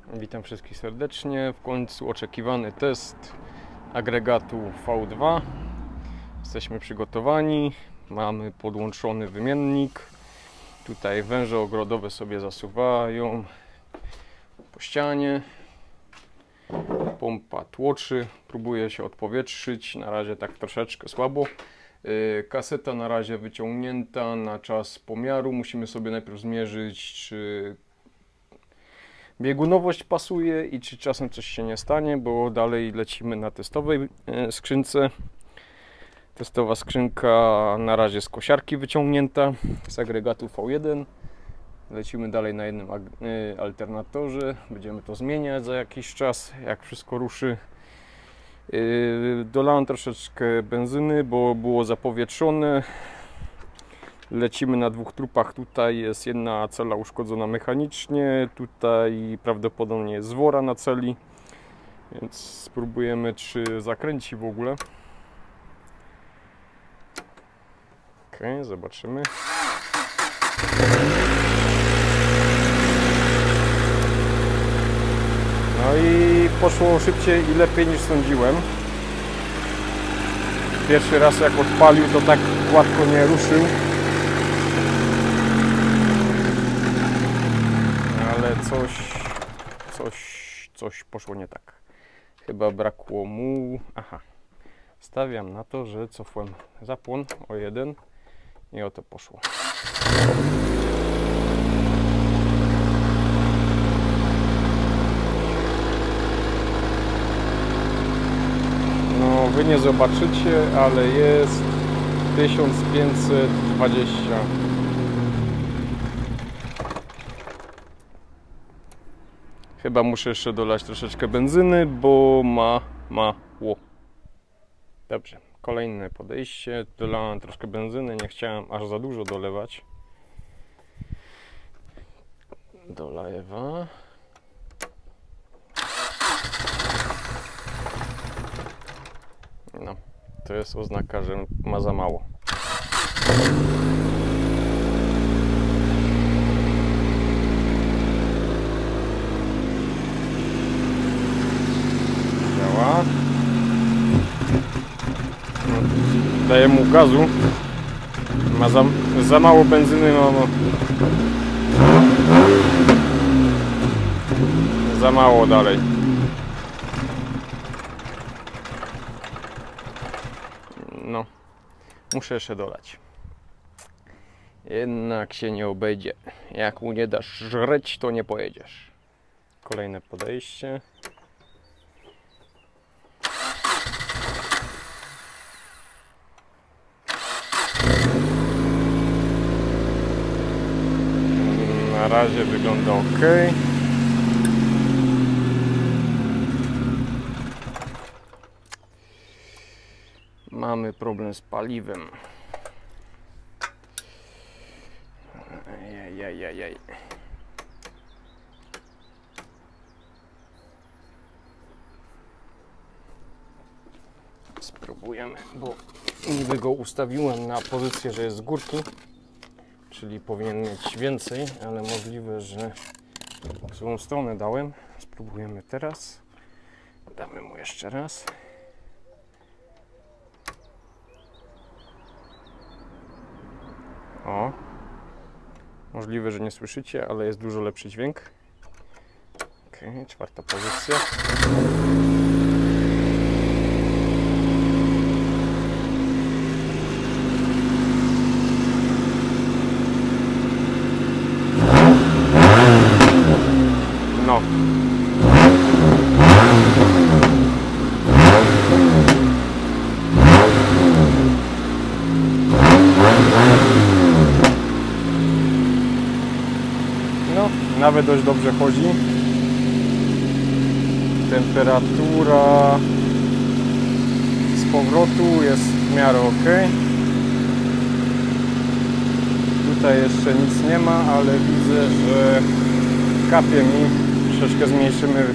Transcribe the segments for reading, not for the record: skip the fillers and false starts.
Witam wszystkich serdecznie. W końcu oczekiwany test agregatu V2. Jesteśmy przygotowani. Mamy podłączony wymiennik. Tutaj węże ogrodowe sobie zasuwają po ścianie. Pompa tłoczy. Próbuje się odpowietrzyć. Na razie tak troszeczkę słabo. Kaseta na razie wyciągnięta na czas pomiaru. Musimy sobie najpierw zmierzyć, czy biegunowość pasuje i czy czasem coś się nie stanie, bo dalej lecimy na testowej skrzynce. Testowa skrzynka na razie z kosiarki wyciągnięta, z agregatu V1. Lecimy dalej na jednym alternatorze. Będziemy to zmieniać za jakiś czas, jak wszystko ruszy. Dolałem troszeczkę benzyny, bo było zapowietrzone. Lecimy na dwóch trupach. Tutaj jest jedna cela uszkodzona mechanicznie, tutaj prawdopodobnie jest zwora na celi, więc spróbujemy, czy zakręci w ogóle. Ok, zobaczymy. No i poszło szybciej i lepiej niż sądziłem. Pierwszy raz jak odpalił, to tak gładko nie ruszył. Ale coś poszło nie tak. Chyba brakło mu... Aha. Stawiam na to, że cofłem zapłon o jeden i o to poszło. No, wy nie zobaczycie, ale jest 1520. Chyba muszę jeszcze dolać troszeczkę benzyny, bo mało. Dobrze, kolejne podejście. Dolałem troszkę benzyny, nie chciałem aż za dużo dolewać. Dolewa. No, to jest oznaka, że ma za mało. Daję mu gazu. Ma za mało benzyny, za mało dalej. No, muszę jeszcze dolać. Jednak się nie obejdzie. Jak mu nie dasz żreć, to nie pojedziesz. Kolejne podejście. Na razie wygląda ok. Mamy problem z paliwem. Ajajajajaj. Spróbujemy, bo niby go ustawiłem na pozycję, że jest z górki. Czyli powinien mieć więcej, ale możliwe, że w złą stronę dałem. Spróbujemy teraz. Damy mu jeszcze raz. O! Możliwe, że nie słyszycie, ale jest dużo lepszy dźwięk. Ok, czwarta pozycja. No. No, nawet dość dobrze chodzi. Temperatura z powrotu jest w miarę ok. Tutaj jeszcze nic nie ma, ale widzę, że kapie mi. Troszeczkę zmniejszymy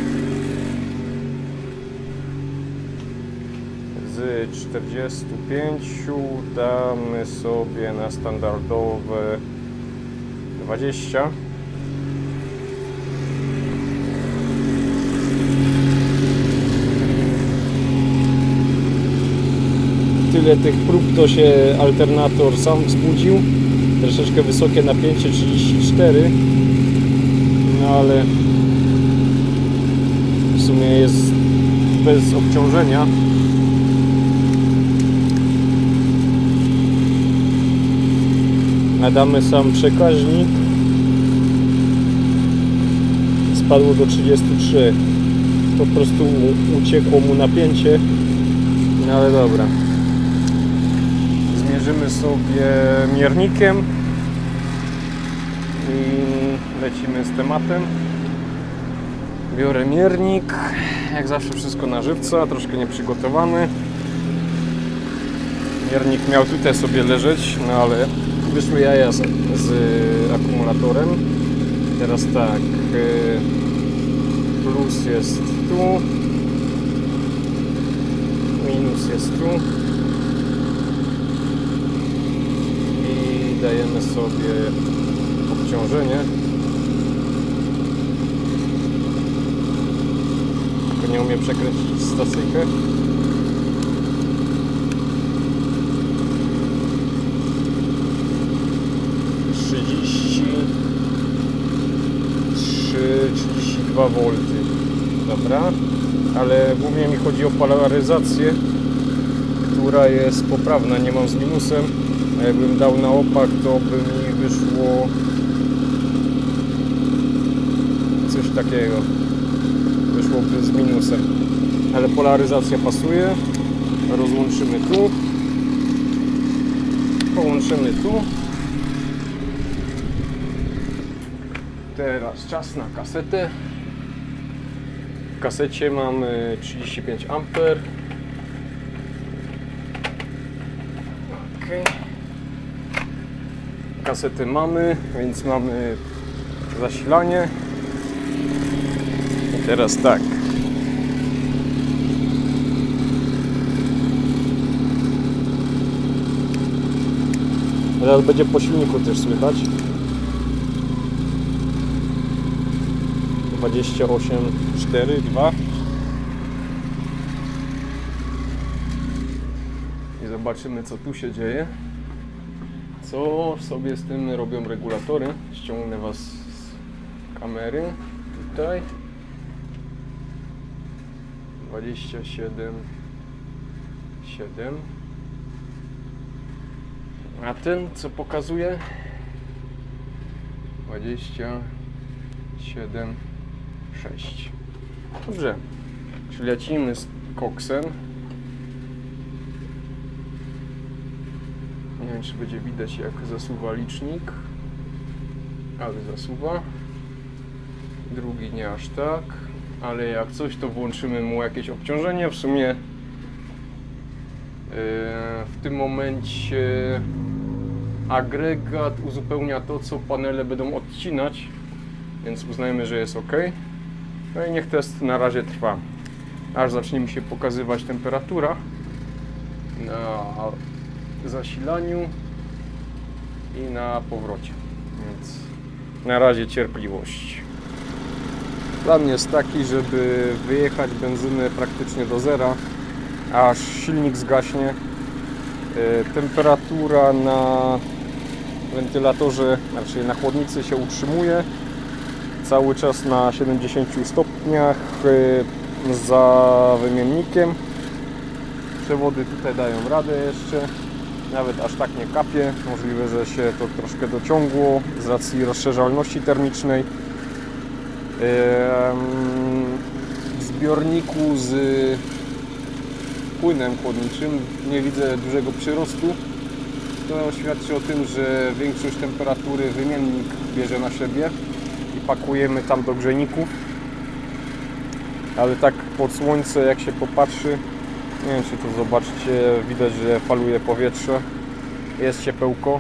z 45, damy sobie na standardowe 20. tyle tych prób, to się alternator sam wzbudził. Troszeczkę wysokie napięcie 34, no ale w sumie jest bez obciążenia. Nadamy sam przekaźnik, spadło do 33, po prostu uciekło mu napięcie, no ale dobra. Zmierzymy sobie miernikiem i lecimy z tematem. Biorę miernik, jak zawsze wszystko na żywca, troszkę nieprzygotowany. Miernik miał tutaj sobie leżeć, no ale wyszły jaja z akumulatorem. Teraz tak, plus jest tu, minus jest tu i dajemy sobie obciążenie. Tylko nie umiem przekręcić stacyjkę. V. Dobra, ale głównie mi chodzi o polaryzację, która jest poprawna, nie mam z minusem, a jakbym dał na opak, to by mi wyszło coś takiego, wyszłoby z minusem, ale polaryzacja pasuje. Rozłączymy tu, połączymy tu. Teraz czas na kasetę. W kasecie mamy 35 A. Okay. Kasetę mamy, więc mamy zasilanie. I teraz tak. Teraz będzie po silniku też słychać. 28,4,2 i zobaczymy, co tu się dzieje, co sobie z tym robią regulatory. Ściągnę Was z kamery tutaj. 27,7. A ten co pokazuje? 27,6. Dobrze, czyli lecimy z koksem. Nie wiem, czy będzie widać, jak zasuwa licznik, ale zasuwa. Drugi nie aż tak, ale jak coś, to włączymy mu jakieś obciążenie. W sumie w tym momencie agregat uzupełnia to, co panele będą odcinać, więc uznajmy, że jest ok. No i niech test na razie trwa, aż zacznie mi się pokazywać temperatura na zasilaniu i na powrocie, więc na razie cierpliwość. Plan jest taki, żeby wyjechać benzynę praktycznie do zera, aż silnik zgaśnie. Temperatura na wentylatorze, znaczy na chłodnicy, się utrzymuje cały czas na 70 stopniach za wymiennikiem. Przewody tutaj dają radę jeszcze, nawet aż tak nie kapie. Możliwe, że się to troszkę dociągło z racji rozszerzalności termicznej. W zbiorniku z płynem chłodniczym nie widzę dużego przyrostu. To świadczy o tym, że większość temperatury wymiennik bierze na siebie i pakujemy tam do grzejników. Ale tak pod słońce, jak się popatrzy, nie wiem, czy to zobaczycie, widać, że faluje powietrze, jest ciepełko.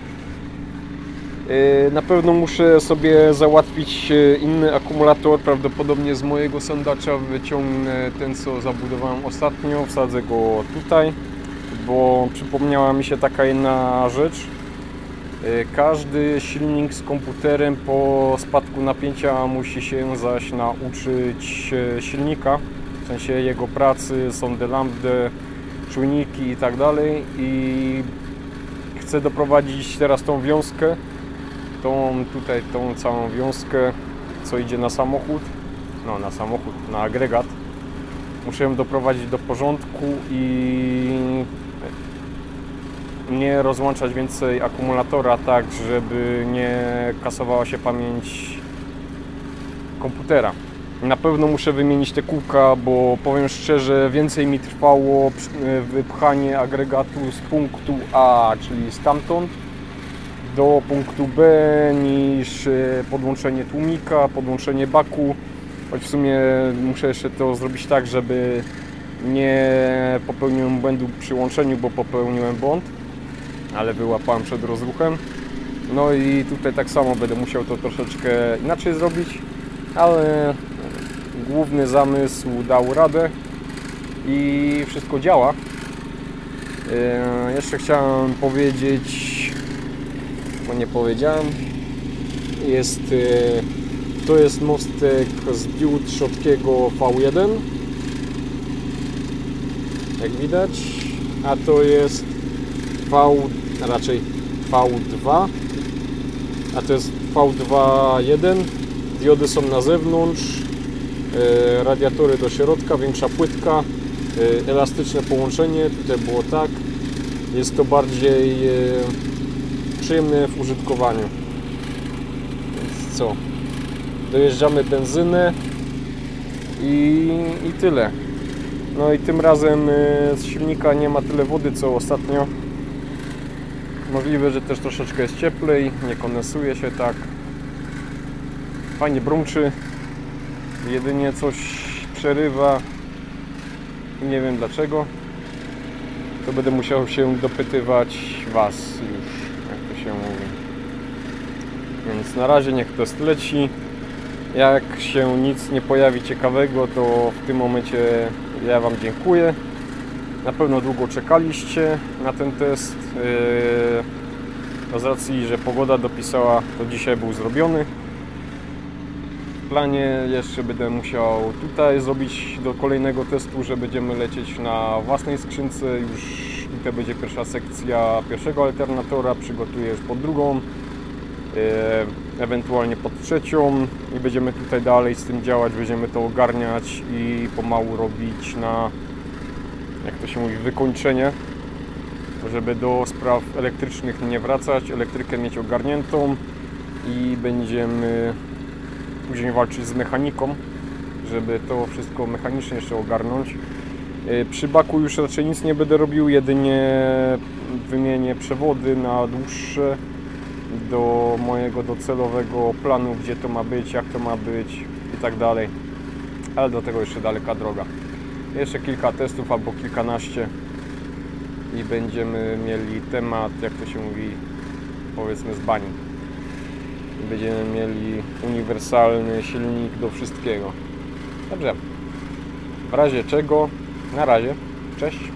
Na pewno muszę sobie załatwić inny akumulator, prawdopodobnie z mojego sandacza wyciągnę ten, co zabudowałem ostatnio, wsadzę go tutaj, bo przypomniała mi się taka jedna rzecz. Każdy silnik z komputerem po spadku napięcia musi się zaś nauczyć silnika, w sensie jego pracy, sondę lambdę, czujniki i tak dalej, i chcę doprowadzić teraz tą wiązkę, tą całą wiązkę, co idzie na samochód, na agregat. Muszę ją doprowadzić do porządku i nie rozłączać więcej akumulatora, tak żeby nie kasowała się pamięć komputera. Na pewno muszę wymienić te kółka, bo powiem szczerze, więcej mi trwało wypchanie agregatu z punktu A, czyli stamtąd, do punktu B, niż podłączenie tłumika, podłączenie baku. Choć w sumie muszę jeszcze to zrobić tak, żeby nie popełniłem błędu przy łączeniu, bo popełniłem błąd, ale wyłapałem przed rozruchem. No i tutaj tak samo będę musiał to troszeczkę inaczej zrobić, ale główny zamysł dał radę i wszystko działa. Jeszcze chciałem powiedzieć, bo nie powiedziałem, to jest mostek z build Schottkiego V1, jak widać, a to jest raczej V2, a to jest V2.1. Diody są na zewnątrz, radiatory do środka, większa płytka, elastyczne połączenie, tutaj było tak. Jest to bardziej przyjemne w użytkowaniu. Więc co? Dojeżdżamy benzynę i tyle. No i tym razem z silnika nie ma tyle wody co ostatnio. Możliwe, że też troszeczkę jest cieplej, nie kondensuje się tak. Fajnie brumczy. Jedynie coś przerywa. Nie wiem dlaczego. To będę musiał się dopytywać Was już, jak to się mówi. Więc na razie niech test leci. Jak się nic nie pojawi ciekawego, to w tym momencie ja Wam dziękuję. Na pewno długo czekaliście na ten test. Z racji, że pogoda dopisała, to dzisiaj był zrobiony. W planie jeszcze będę musiał tutaj zrobić do kolejnego testu, że będziemy lecieć na własnej skrzynce. Już tutaj będzie pierwsza sekcja pierwszego alternatora, przygotuję już pod drugą, ewentualnie pod trzecią i będziemy tutaj dalej z tym działać, będziemy to ogarniać i pomału robić na, jak to się mówi, wykończenie, żeby do spraw elektrycznych nie wracać, elektrykę mieć ogarniętą i będziemy później walczyć z mechaniką, żeby to wszystko mechanicznie jeszcze ogarnąć. Przy baku już raczej nic nie będę robił, jedynie wymienię przewody na dłuższe do mojego docelowego planu, gdzie to ma być, jak to ma być i tak dalej, ale do tego jeszcze daleka droga. Jeszcze kilka testów albo kilkanaście i będziemy mieli temat, jak to się mówi, powiedzmy z bani. I będziemy mieli uniwersalny silnik do wszystkiego. Dobrze, w razie czego, na razie, cześć.